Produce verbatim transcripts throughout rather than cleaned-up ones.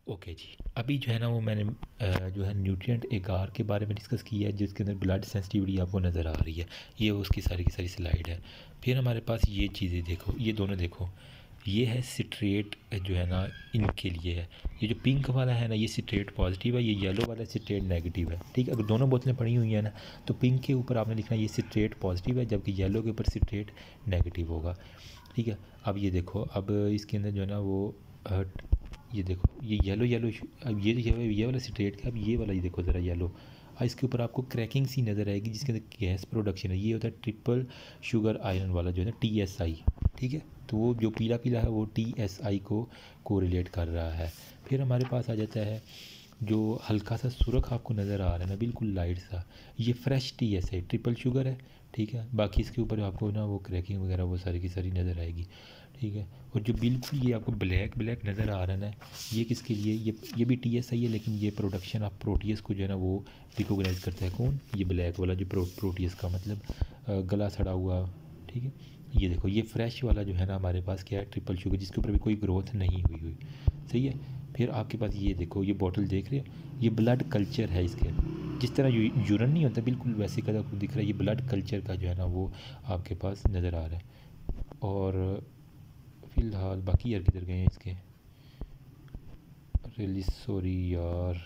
Okay जी, अभी जो है ना वो मैंने अ, जो है न्यूट्रिएंट एगार के बारे में डिस्कस किया है, जिसके अंदर ब्लड सेंसिटिविटी आपको नज़र आ रही है। ये उसकी सारी की सारी स्लाइड है। फिर हमारे पास ये चीज़ें देखो, ये दोनों देखो, ये है सिट्रेट जो है ना इनके लिए है। ये जो पिंक वाला है ना ये सिट्रेट पॉजिटिव है, ये येलो वाला सिट्रेट नेगेटिव है। ठीक है, अगर दोनों बोतलें पड़ी हुई हैं ना तो पिंक के ऊपर आपने लिखना ये सिट्रेट पॉजिटिव है, जबकि येलो के ऊपर सिट्रेट नेगेटिव होगा। ठीक है, अब ये देखो, अब इसके अंदर जो है ना वो अ, ये देखो, ये येलो येलो, अब ये ये ये वाला सिट्रेट का, अब ये वाला ये देखो ज़रा येलो, इसके ऊपर आपको क्रैकिंग सी नज़र आएगी जिसके अंदर गैस प्रोडक्शन है। ये होता है ट्रिपल शुगर आयरन वाला जो है ना टी एस आई। ठीक है, तो वो जो पीला पीला है वो टी एस आई को कोरिलेट कर रहा है। फिर हमारे पास आ जाता है जो हल्का सा सुरख आपको नज़र आ रहा है ना, बिल्कुल लाइट सा, ये fresh T S I triple sugar है। ठीक है, बाकी इसके ऊपर आपको ना वो क्रैकिंग वगैरह वो सारी की सारी नज़र आएगी। ठीक है, और जो बिल्कुल ये आपको ब्लैक ब्लैक नज़र आ रहा है ना, ये किसके लिए, ये ये भी टी एस आई है, लेकिन ये प्रोडक्शन ऑफ प्रोटीस को जो है ना वो रिकोगनाइज करता है। कौन? ये ब्लैक वाला जो प्रो, प्रोटीस का मतलब अ, गला सड़ा हुआ। ठीक है, ये देखो, ये फ्रेश वाला जो है ना हमारे पास क्या है, ट्रिपल शुगर, जिसके ऊपर भी कोई ग्रोथ नहीं हुई हुई। सही है, फिर आपके पास ये देखो, ये बॉटल देख रहे हो, ये ब्लड कल्चर है इसके, जिस तरह यू, यूरन नहीं होता बिल्कुल वैसे का आपको दिख रहा है, ये ब्लड कल्चर का जो है ना वो आपके पास नज़र आ रहा है। और फ़िलहाल बाकी यार किधर गए हैं इसके, रियली सॉरी यार,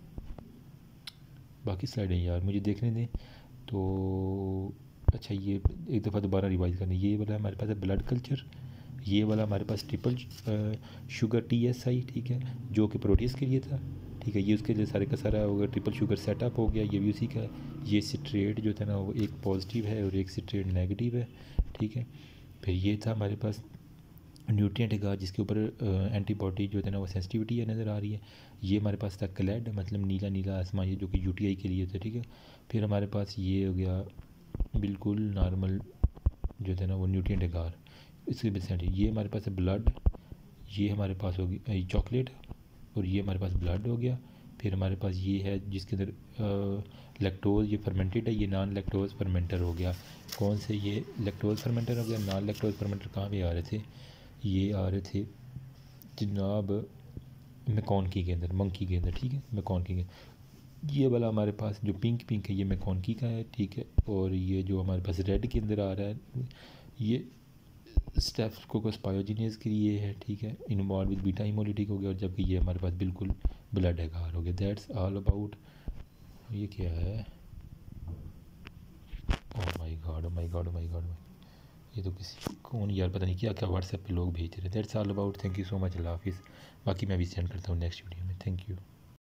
बाकी स्लाइडें यार मुझे देखने दें। तो अच्छा, ये एक दफ़ा दोबारा रिवाइज करना, ये वाला हमारे पास है ब्लड कल्चर, ये वाला हमारे पास triple sugar T S I, ठीक है, जो कि प्रोटीस के लिए था। ठीक है, ये उसके लिए सारे का सारा होगा, ट्रिपल शुगर सेटअप हो गया, ये भी उसी का है। ये सिट्रेट जो था ना वो एक पॉजिटिव है और एक सिट्रेट नेगेटिव है। ठीक है, फिर ये था हमारे पास न्यूट्रिएंट एगार, जिसके ऊपर एंटीबॉडी जो है ना वो सेंसिटिविटी है नज़र आ रही है। ये हमारे पास था क्लैड, मतलब नीला नीला आसमान, ये जो कि यूटीआई के लिए था। ठीक है, फिर हमारे पास ये हो गया बिल्कुल नॉर्मल जो था ना वो न्यूट्रिएंट एगार, इसके परसेंट। ये हमारे पास है ब्लड, ये हमारे पास होगी चॉकलेट, और ये हमारे पास ब्लड हो गया। फिर हमारे पास ये है जिसके अंदर लैक्टोज, ये फर्मेंटेड है, ये नॉन लैक्टोज फर्मेंटर हो गया। कौन से? ये लैक्टोज फर्मेंटर हो गया। नॉन लैक्टोज फर्मेंटर कहाँ पे आ रहे थे? ये आ रहे थे जनाब मैकॉनकी के अंदर, मंकी के अंदर। ठीक है, मैकॉनकी के, ये वाला हमारे पास जो पिंक पिंक है ये मैकॉनकी का है। ठीक है, और ये जो हमारे पास रेड के अंदर आ रहा है ये स्टेफिलोकोकस के लिए है। ठीक है, इन्वॉल्व विद बीटा हिमोलिटिक हो गया, और जबकि ये हमारे पास बिल्कुल ब्लड एगार हो गया। दैट्स ऑल अबाउट, ये क्या है, oh my god, oh my god, oh my god, ये तो किसी कौन यार, पता नहीं क्या क्या व्हाट्सएप पे लोग भेज रहे हैं। That's all about, thank you so much, अल्लाह हाफिज़। बाकी मैं भी सेंड करता हूँ नेक्स्ट वीडियो में। Thank you.